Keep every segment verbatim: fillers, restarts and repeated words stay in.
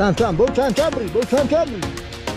چند چند بو چند چند بری بو چند چند بری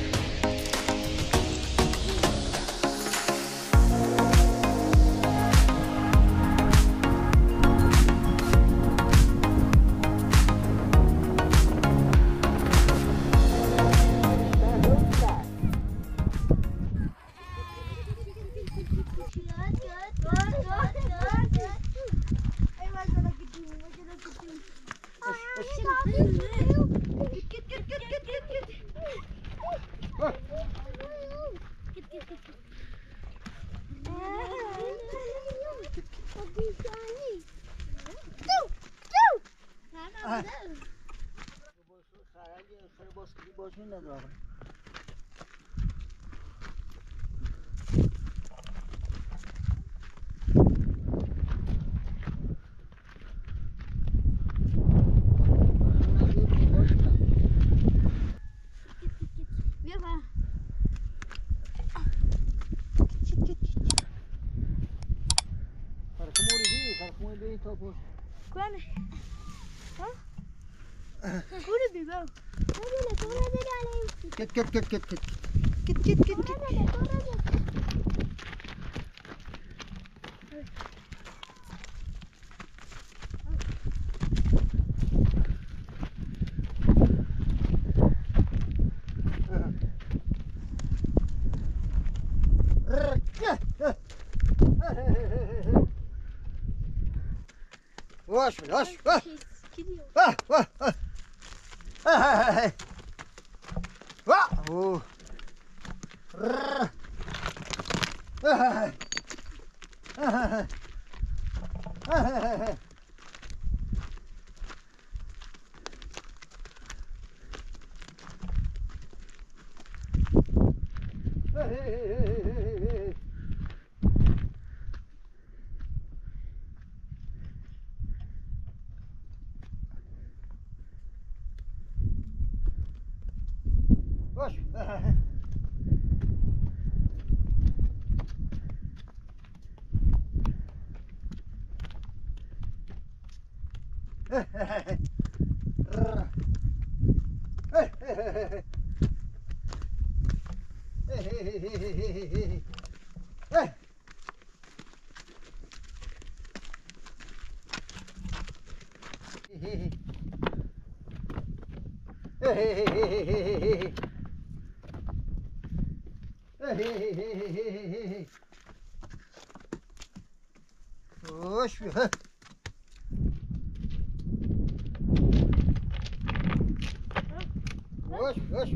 Kit kit kit kit kit kit kit kit kit Wash, wash, wash. Ah, ah, ah. Ah, hey, hey. Wah, oh. Rrr. Ah, hey. Ah, hey. Ah, hey. Wash. Wash. Wash, wash.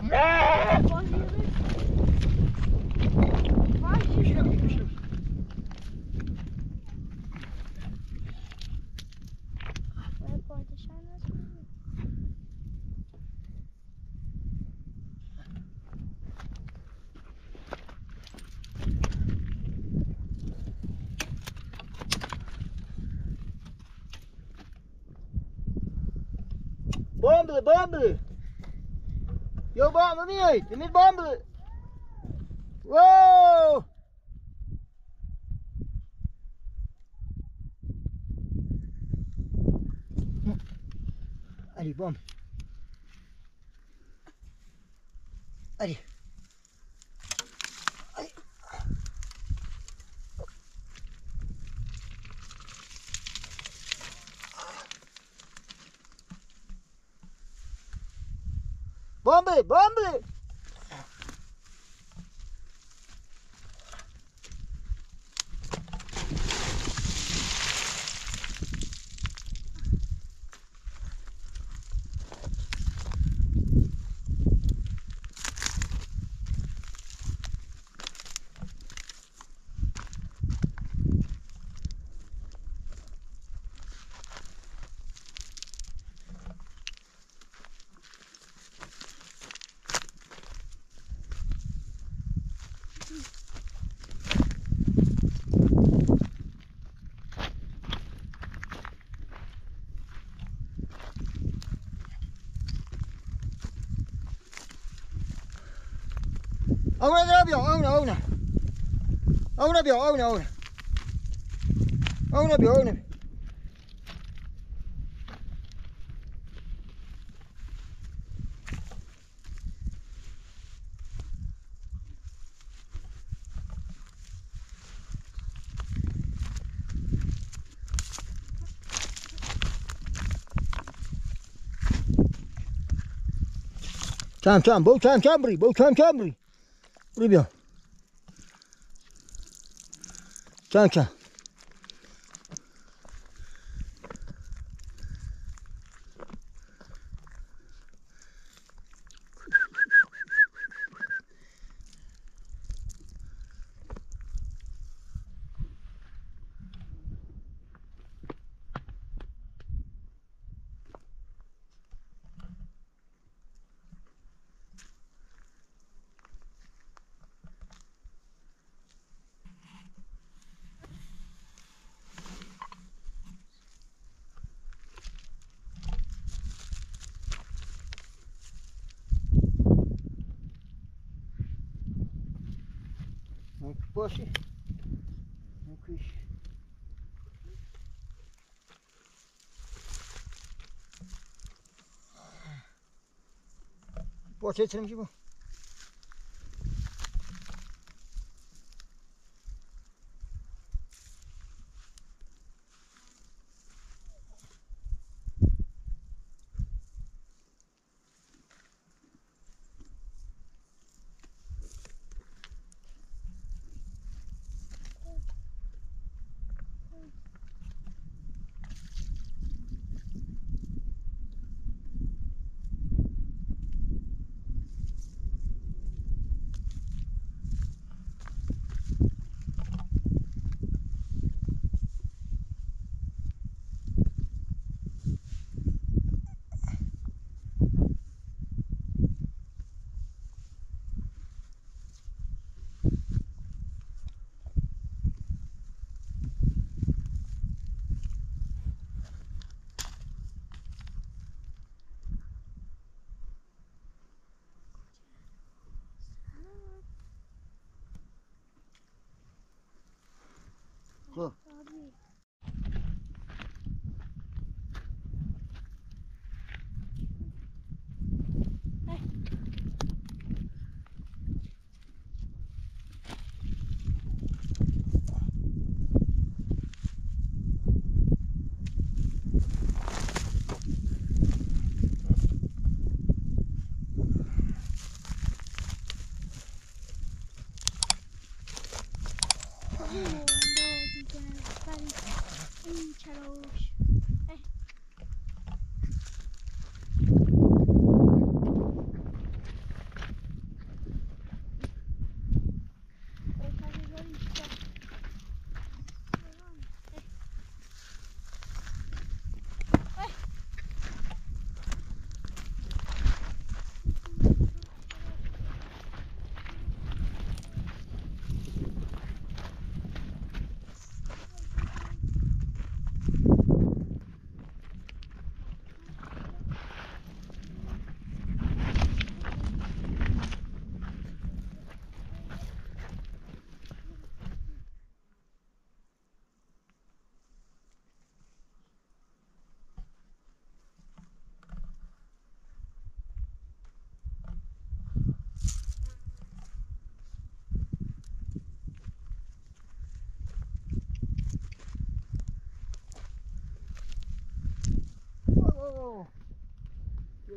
Bombele, bombele! Jo, bombele niet uit, je niet bombele! Wow! Allez, bombe! Allez! Allez! Bombe, bombe! Una rabia, una, una. Una bia, una, una. Una bia, una. Cham, cham, bo cham, chambri, bo cham, chambri. Ribia. Cham, cham. Posso? Não quis. Pode ser tranquilo.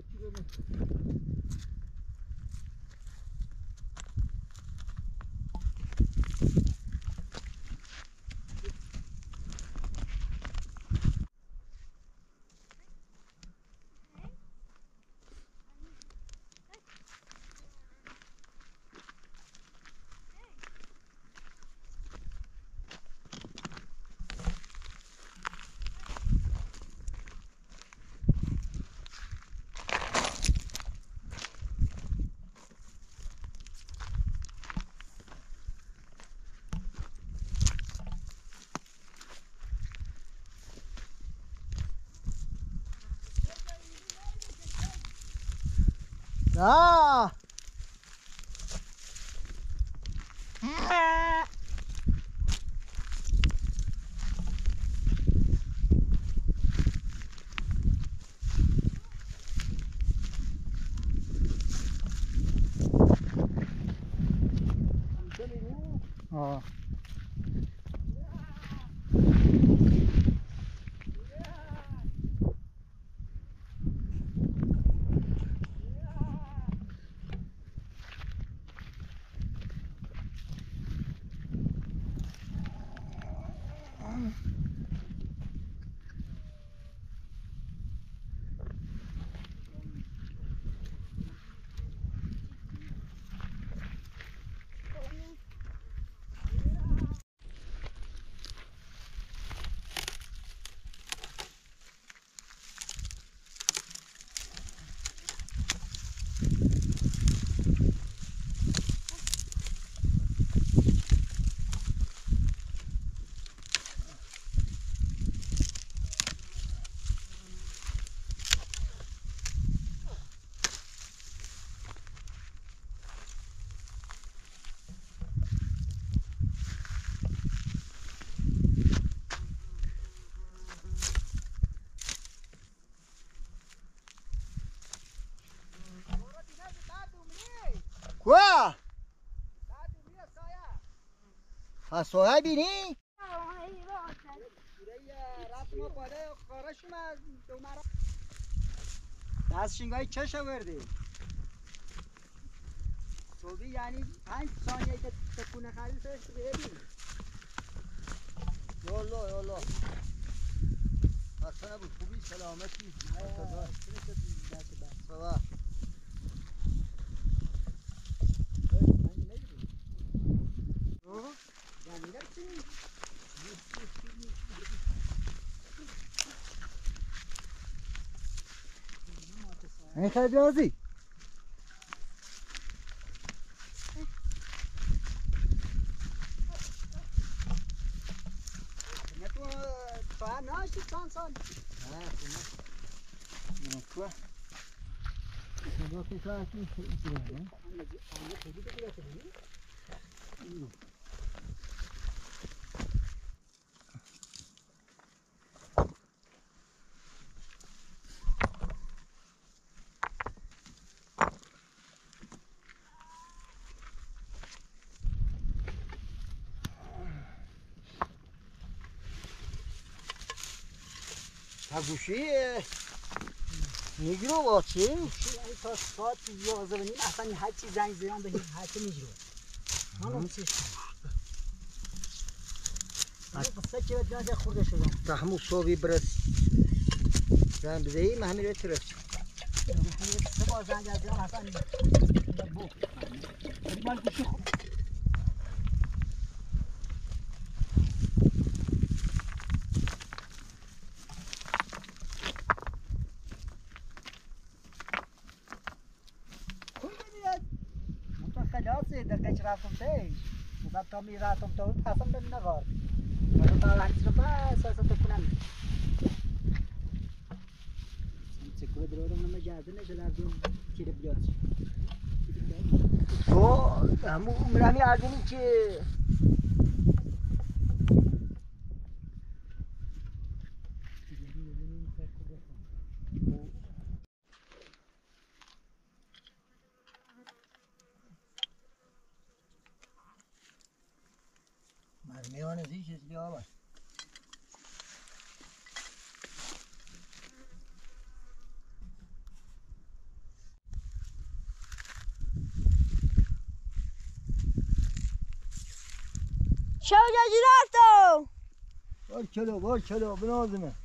Ah! آه. Quoi? ها سایه بینی؟ دست شنگای چش آورده صبحی یعنی پنج ثانیه که تکونه خرید سرش ببین یالا یالا حسنه بود خوبی سلامتی سوا این خیلی بیازی تو تا ناشتی چند سال نه نه تو تو تو گوشی میگیرو با چی؟ تا ساعت یازده و نیم اصلا هر چی زنگ زیان به هر چی میگیرو حالا چیش قصه که باید جانجا خورده شدم تحمو صوبی برس زن بدهی محمی رو ترفت محمی رو سه بار زنگ زیان اصلا بو مال گوشی خود دقیقه رفتم پیش مثلا تا می رفتم تا اون پسم به نگار مثلا تا هنیز رو بس اصلا تکنم سکوه درودم نمه جهده نشه در دون تیره بیاد تو همون مرمی عرضونی که میوان زی چیز بیا آباد شوجا جراتو بار کلو بار کلو بنازمه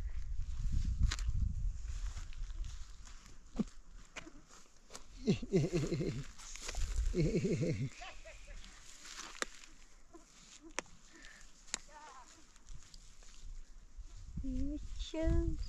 Mitchell.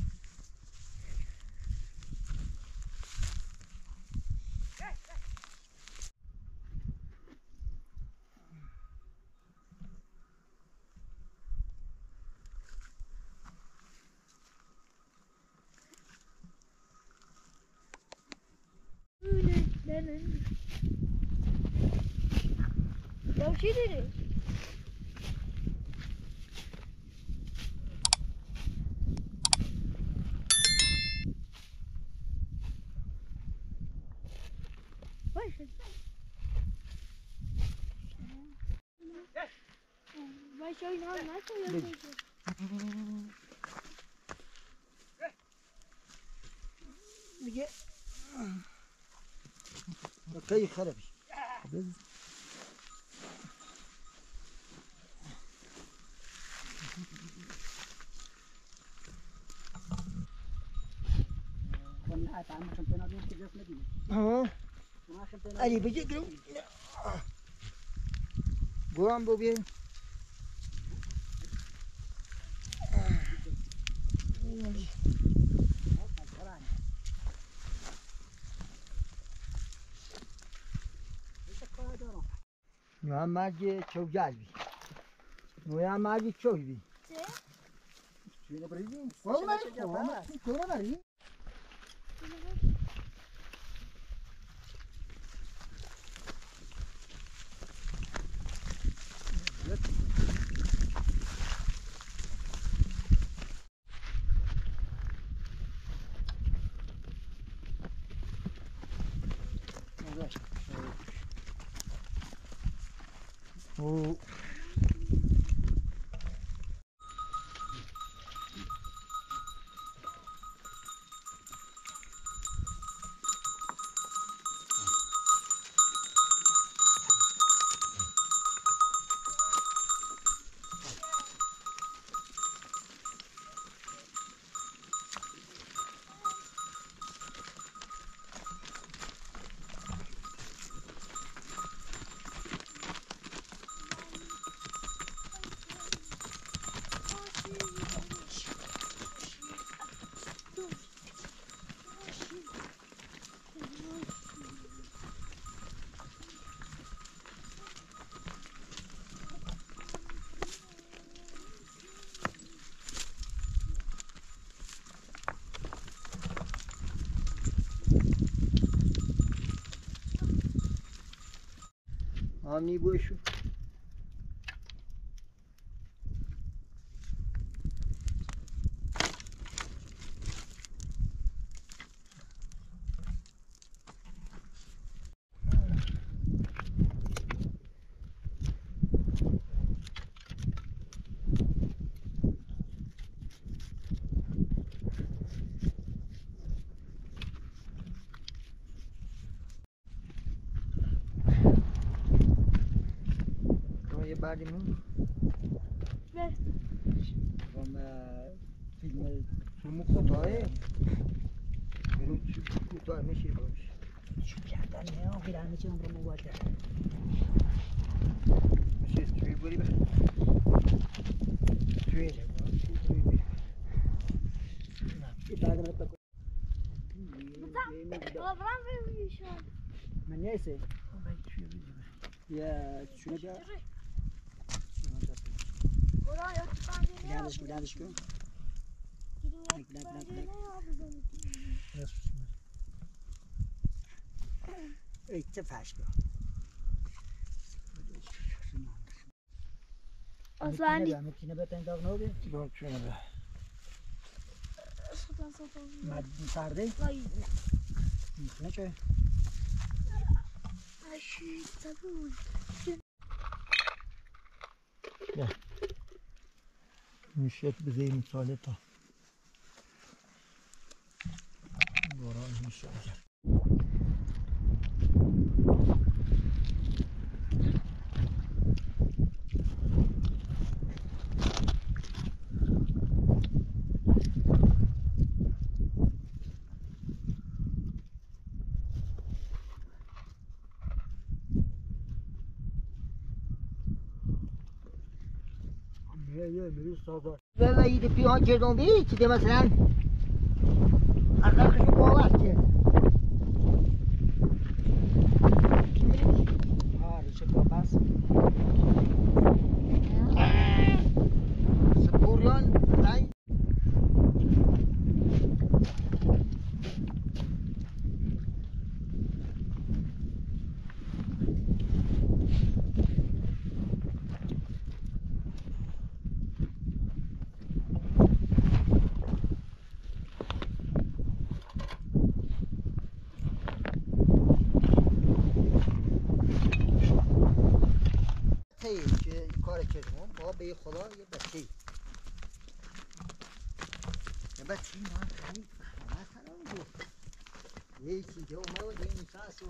Ya şey dedi. Vai show you how nice it is. دیگه کی خرابی ها علی بجی گرو گوام بو بیه نوع ماجی چوجال بی نوع ماجی چوی بی چی؟ نبریدیم؟ والله والله چی نبری؟ او آنی بوشو بعدی من نه و فیلم فیلم کوتاهه فیلم کوتاه میشه باش شو کردن نه آخر همه چی عمر مواد میشه توی بری بخیر توی توی بری نه بعد من بکن Babam vermiş şu an. من neyse ya şunu da Oraya yok ben de ne Yanlış mı yanlış mı? Gidin yok ben de ne yapacağım? İşte faşlı. Aslan değil. Mekine beten dav ne oluyor? Yok şöyle be. Satan satan. Madem sardı. Vay. Ne çay? Ay şu tabu. میشه بزنیم مثال تا گران میشه یه یه میری سازار ولی ایده پیان کردم بی چیده مثلا اخرشو باور کرد ها ریشه کابس سپوریان زنگ که کار کردم با به خدا یه بچه یه بچه من خیلی مثلا بود یه چیزی اومد و یه نشست و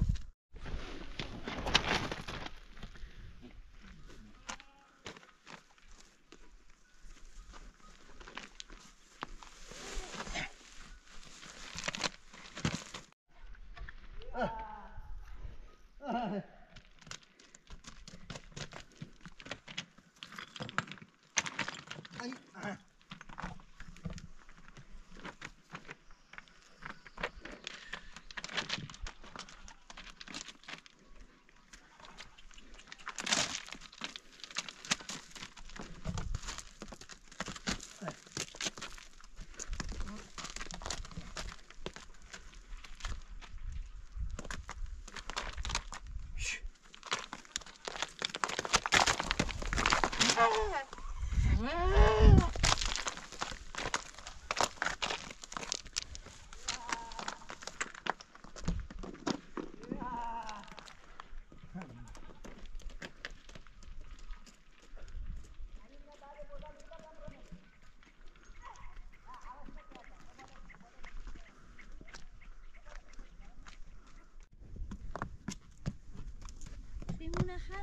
بمونه خر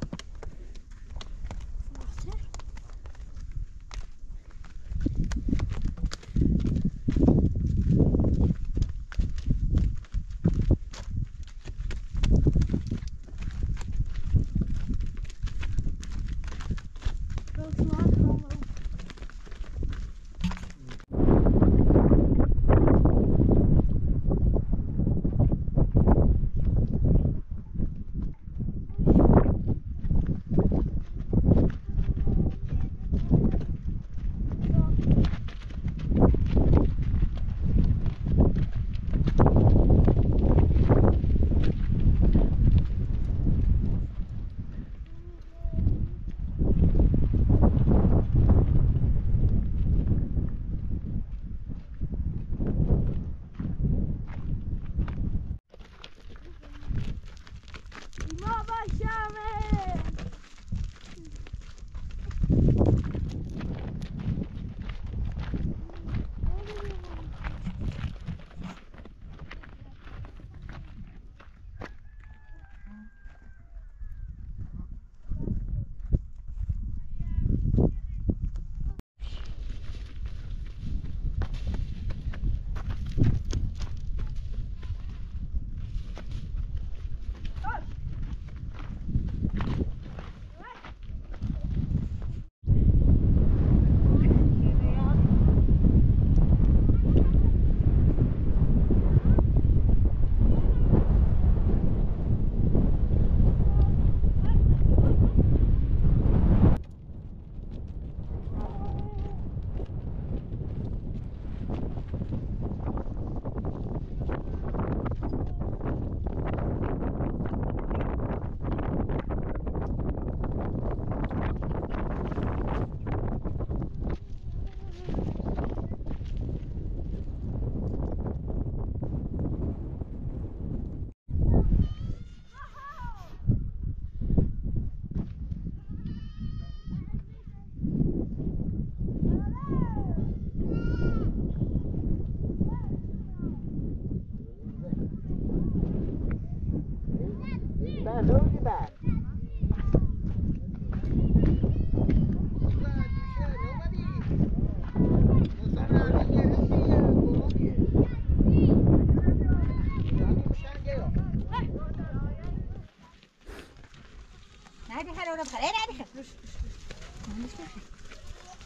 فرصه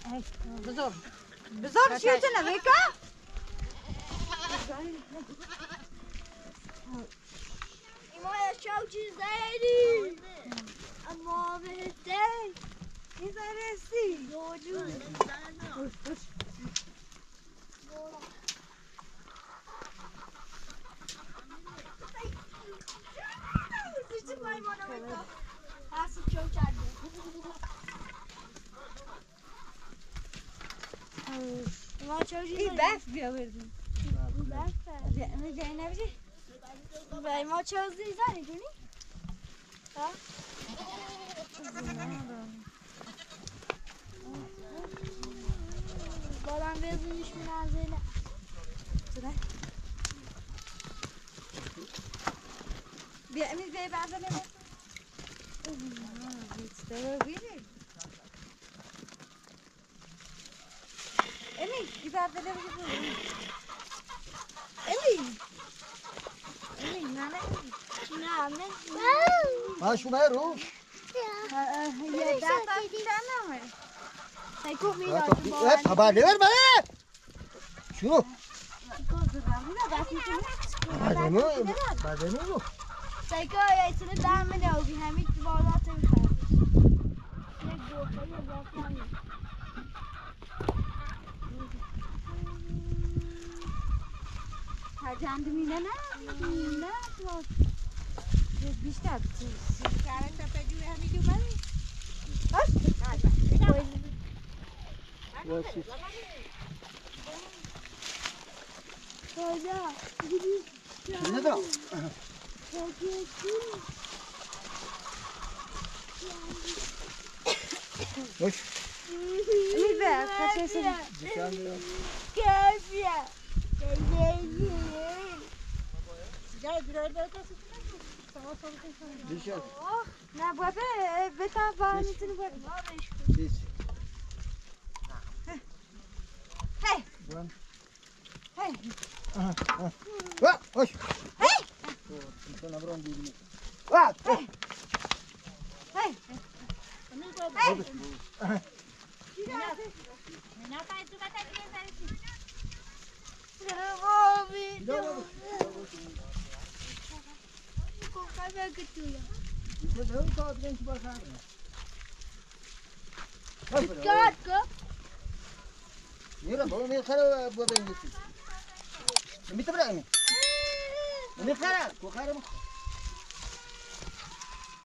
بزرگ بزرگ چیه چه نمیکا؟ ایما چاو چیز داری اما بهته میزارستی دوجو Bizim maymana bakma. Asıl çok çarptı. Ma çok iyi. این بس بیا بردیم Ben نمیشه ben ma çok iyi zannediyorum. Ha? Baran bezmiş münazele. بیا امید بیا بعضا نمیشه هیچ داره بیدی امید بیا بعضا نمیشه امید امید نه نه Ne ne? Ha şuna ruh. یه ده تا کنمه Seko mi Ha lazım tabii. Evet haber ver bana. Şunu. Bademi, bademi bu. Seko ya içine devam ediyor. Bir hem ilk bağlı atayım. Ne bu? Ne yapayım? هرچند میده نه نه بیشتر کارن تا پجوی همیدو بری Basit. Hoca. Ne de? Hoş. امید به کشش Dışarıda. Kafya. Dışarı. نه بابا بتا با میتونی برو Biz. هی Ben. هی Aha. Ha, hoş. هی Sana buram değil. Ha. هی Yürü, bu ne kadar bu ben gitsin. Bitti bırak mı? Ne kadar? Bu kadar mı?